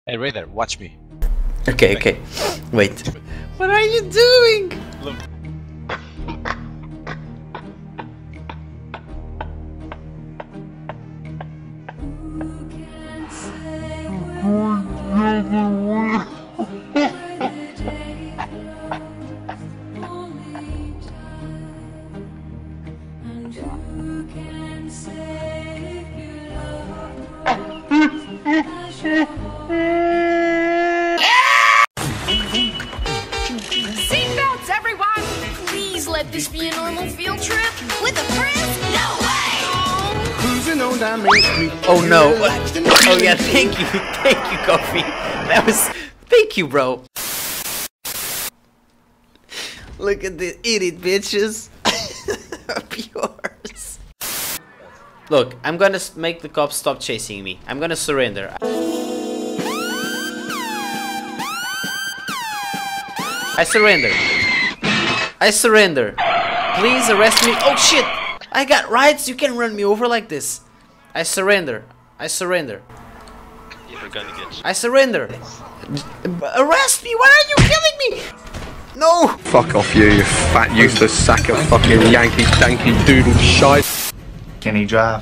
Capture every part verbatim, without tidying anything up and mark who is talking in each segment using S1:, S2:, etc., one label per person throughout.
S1: Hey Raider, watch me.
S2: Okay, okay. Wait. What are you doing?
S1: Look.
S3: Seatbelts, everyone! Please let this be a normal field trip with a friend. No way!
S4: Cruising on down Main Street.
S2: Oh no. Oh yeah, thank you. Thank you, Coffee. That was... Thank you, bro. Look at the idiot bitches. Of yours. Look, I'm gonna make the cops stop chasing me. I'm gonna surrender. I surrender. I surrender. Please arrest me. Oh shit! I got rights. You can run me over like this. I surrender. I surrender.
S1: You're gonna get.
S2: I surrender. Arrest me! Why are you killing me? No!
S4: Fuck off you, you fat useless sack of fucking Yankee danky doodle shite.
S5: Can he drive?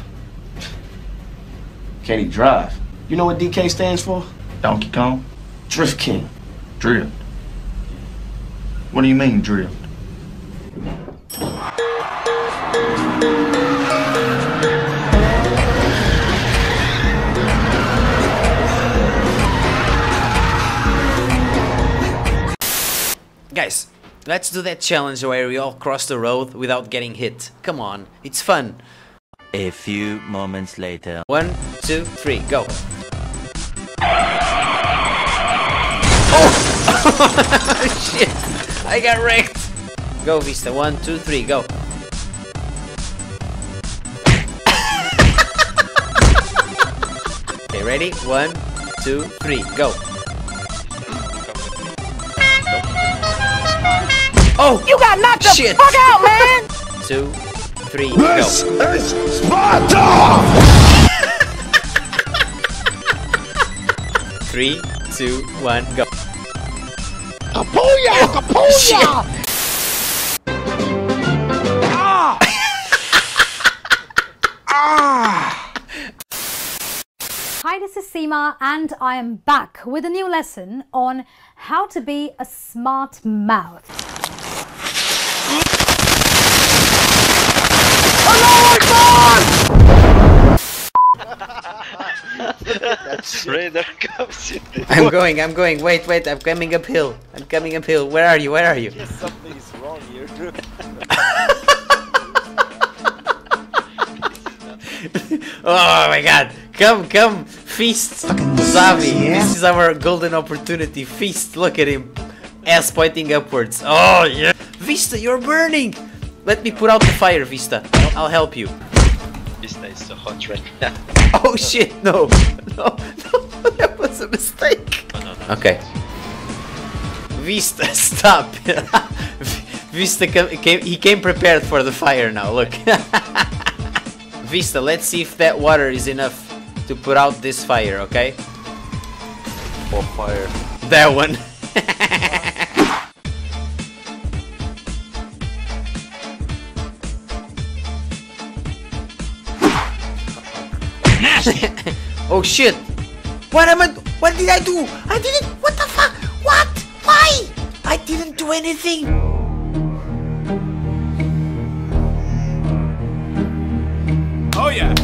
S6: Can he drive? You know what D K stands for?
S5: Donkey Kong?
S6: Drift King.
S5: Drift. What do you mean, drift?
S2: Guys, let's do that challenge where we all cross the road without getting hit. Come on, it's fun.
S7: A few moments later.
S2: One, two, three, go. Oh! Shit! I got wrecked! Go, Vista. One, two, three, go. Okay, ready? One, two, three, go. Oh!
S3: You got knocked the
S2: Shit.
S3: fuck out, man!
S2: Two, three,
S4: This
S2: go.
S4: is Sparta!
S2: Three, two, one, go.
S4: Kapuya! Kapuya!
S8: Hi, this is Seema and I am back with a new lesson on how to be a smart mouth.
S1: Raider comes in.
S2: I'm going, I'm going. Wait, wait, I'm coming uphill. I'm coming uphill. Where are you? Where are you?
S1: Something is wrong here.
S2: Oh my god. Come, come. Feast. Zavi. This is our golden opportunity. Feast. Look at him. Ass pointing upwards. Oh yeah. Vista, you're burning. Let me put out the fire, Vista. I'll, I'll help you.
S1: Vista is so hot right now.
S2: Oh shit, no. No, no. That was a mistake.
S1: No, no, no.
S2: Okay. Vista, stop. Vista came, came, he came prepared for the fire now, look. Vista, let's see if that water is enough to put out this fire, okay?
S1: For fire.
S2: That one. Oh shit! What am I? What did I do? I didn't. What the fuck? What? Why? I didn't do anything.
S4: Oh yeah!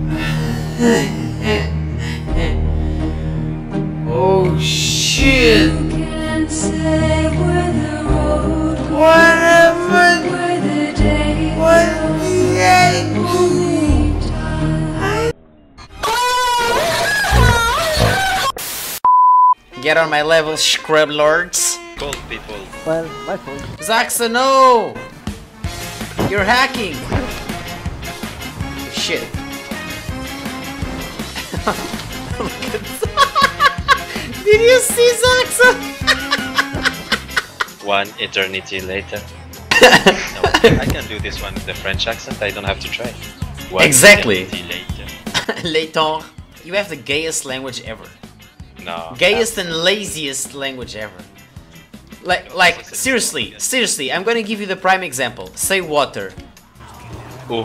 S2: Oh shit! What am I? What did I do? Get on my level, scrub lords.
S1: Cold people.
S9: Well, my fault.
S2: Zaxa, no! You're hacking! Shit. Look at that. Did you see Zaxa?
S1: One eternity later. No, I can do this one with the French accent. I don't have to try. One
S2: Exactly.
S1: eternity later.
S2: Later. You have the gayest language ever.
S1: No.
S2: Gayest and laziest language ever. Like, like seriously, seriously. I'm gonna give you the prime example. Say water.
S1: Oh.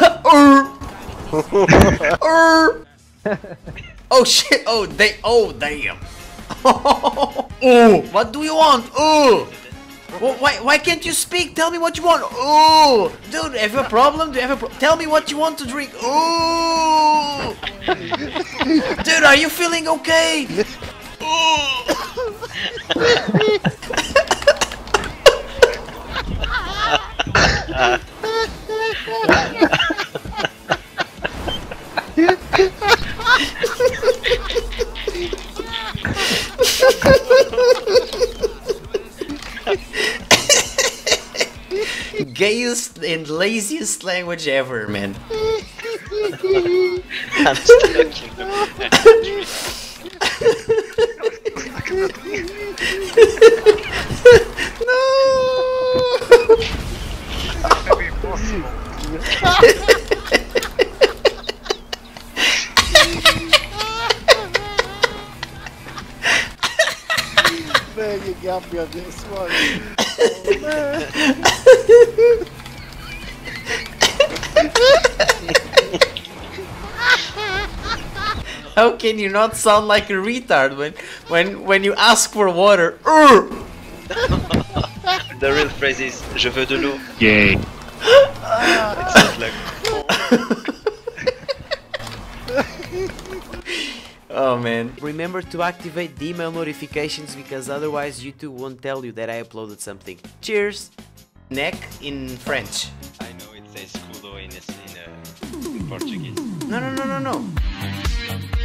S2: Oh shit! Oh they! Oh damn! Oh, what do you want? Oh, why? Why can't you speak? Tell me what you want. Oh, dude, have you a problem? Do you have a? Pro Tell me what you want to drink. Oh, dude, are you feeling okay? Oh. Gayest and laziest language ever, man. No.
S9: Man, you got me on this one.
S2: How can you not sound like a retard when when when you ask for water? Urgh!
S1: The real phrase is "Je veux de l'eau."
S4: Yay.
S1: It's not like.
S2: Oh man. Remember to activate the email notifications because otherwise YouTube won't tell you that I uploaded something. Cheers! Neck in French.
S1: I know it says culo in, in, uh, in Portuguese.
S2: No, no, no, no, no.